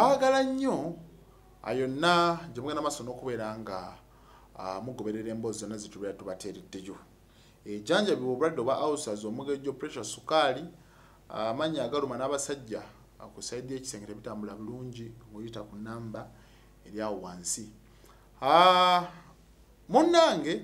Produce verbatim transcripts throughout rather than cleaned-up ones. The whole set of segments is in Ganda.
mbagala nnyo ayonna gye mugenda maaso n'okubeera nga mugoberera emboozi zonna zitubeera tubateereddeyo. Ejjanjabi obulwadde oba ulcers, omugejjo, pressure, sukaali, amannya agaluma n'abasajja ku sayidi y'ekisenge tebitambula bulungi ng'oyita ku nnamba eri awo wansi. Munnange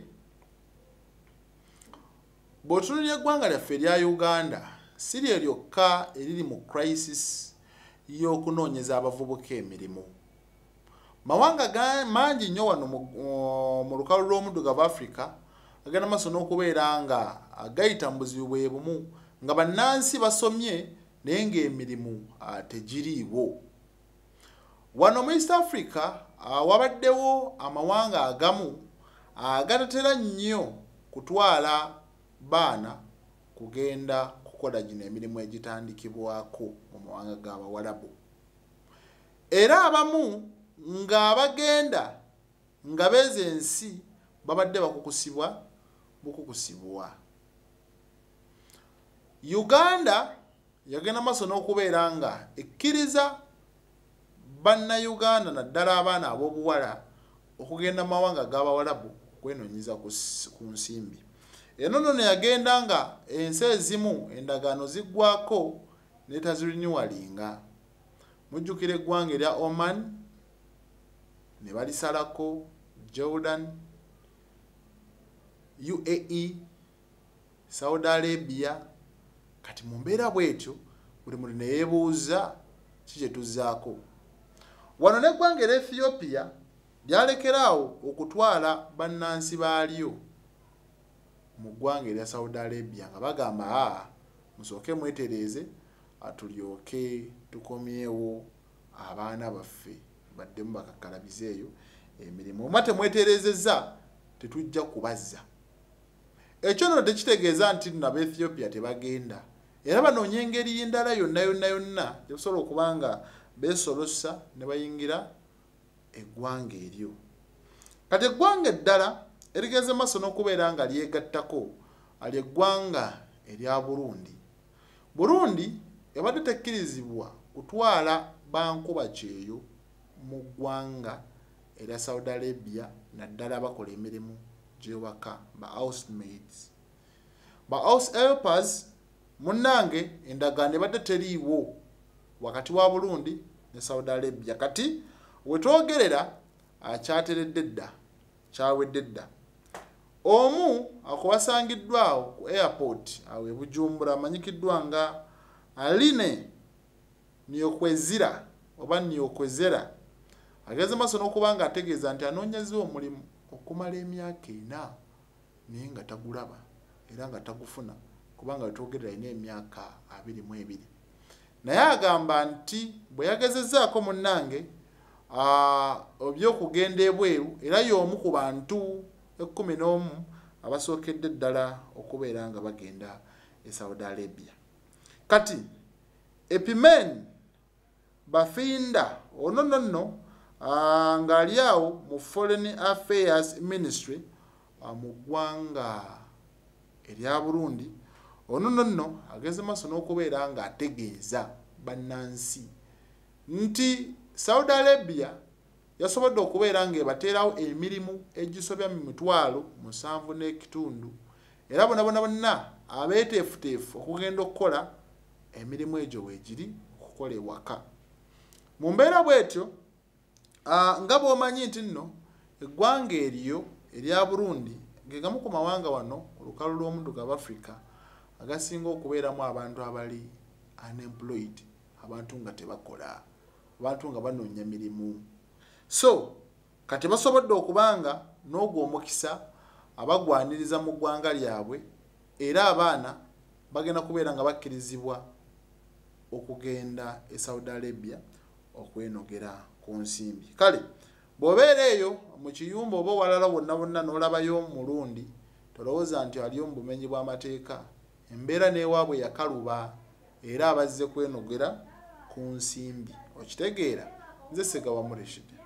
bw'otunuulira eggwanga lyaffe erya Uganda si lye lyokka eriri mu crisis y'okunoonyeza abavubuka emirimu. Mawanga mangi nnyo wano mu lukalu lw'omuddugavu Africa agenda maaso n'okubeera nga agayita mu buzibu bwe bumu nga bannansi basomye naye ng'emirimu tegiriiwo. Wano mu East Africa wabaddewo amawanga agamu agatatera nnyo kutwala baana kugenda kukola gino emirimu egitandikibwako mu mawanga g'Abawarabu. Era abamu ng'abagenda nga beeza ensi babadde bakukusibwa bukukusibwa. Uganda yagenda maaso n'okubeera nga ekkiriza bannayuganda naddala abaana ab'obuwala okugenda mu mawanga g'Abawarabu okwenoonyeza ku nsimbi. Eno nno yagenda nga ensi ezimu endagaano ziggwako n'etazirinyuwalinga. Mujjukira eggwanga erya Oman ne balisalako, Jordan, U A E, Saudi Arabia. Kati mu mbeera bw'etyo buli muntu ne yeebuuza ki kye tuzzaako. Wano n'eggwanga erya Ethiopia lyalekeraawo okutwala bannansi baalyo mu ggwanga erya Saudi Arabia nga bagamba aa musooke mwetereeze atulyoke tukomyewo abaana baffe baddemu bakakkalabizeeyo emirimu. Omwa temwetereezezza tetujja kubazza. Ekyo nno tekitegeeza nti nabo Ethiopia tebagenda. Era banoonya engeri endala yonna yonna yonna gye basobola okuba nga beesolosa ne bayingira eggwanga eryo. Kati eggwanga eddala erigeze maaso n'okubeera nga lyegattako ali eggwanga erya Burundi. Burundi ebadde tekkirizibwa kutwala bankuba kyeyo mu ggwanga erya Saudi Arabia naddala bakola emirimu gy'ewaka ba housemaids. Ba house helpers munnange endagaano ebadde teriiwo wakati wa Burundi ne Saudi Arabia. Kati wetwogerera akyateredde dda kyawedde dda. Omu akubasangiddwawo ku airport awo e Bujumbura amanyikiddwa nga Aline Niyokwezira oba Niyokwezera ageze maaso n'okuba nga ategeeza nti anoonyezza omulimu okumala emyaka ena naye nga tagulaba era nga tagufuna kubanga wetwogerera alina emyaka abiri mu ebiri. Naye agamba nti bwe yagezezzaako munnange eby'okugenda ebweru era y'omu ku bantu ekkumi n'omu abasookedde ddala okubeera nga bagenda e Saudi Arabia. Kati Epimen Bafinda ono nno nno ng'ali awo mu Foreign Affairs Ministry mu ggwanga erya Burundi. Ono nno nno ageze maaso n'okubeera nga ategeeza bannansi nti Saudi Arabia yasobodde okubeera ng'ebateerawo emirimu egisobya mu mitwalo musanvu n'ekitundu era bonna bonna bonna abeeteefuteefu okugenda okukola emirimu egyo weegiri okukola ewaka. Mu mbeera bw'etyo nga bw'omanyi nti nno eggwanga eryo erya Burundi ge gamu ku mawanga wano ku lukalu lw'omuddugavu Africa agasinga okubeeramu abantu abali unemployed, abantu nga tebakola, abantu nga banoonya mirimu. So kati basobodde okubanga n'ogwo omukisa abagwaniriza mu ggwanga lyabwe era abaana bagenda kubeera nga bakkirizibwa okugenda e Saudi Arabia okwenogera ku nsimbi. Kale bw'obeera eyo mu kiyumba oba walala wonna wonna n'olabayo omulundi tolowooza nti aliyo mu bumenyi bw'amateeka. Embeera n'ewaabwe yakaluba era abazze kwenogera ku nsimbi. Okitegeera? Nze Ssegawa Mureshid.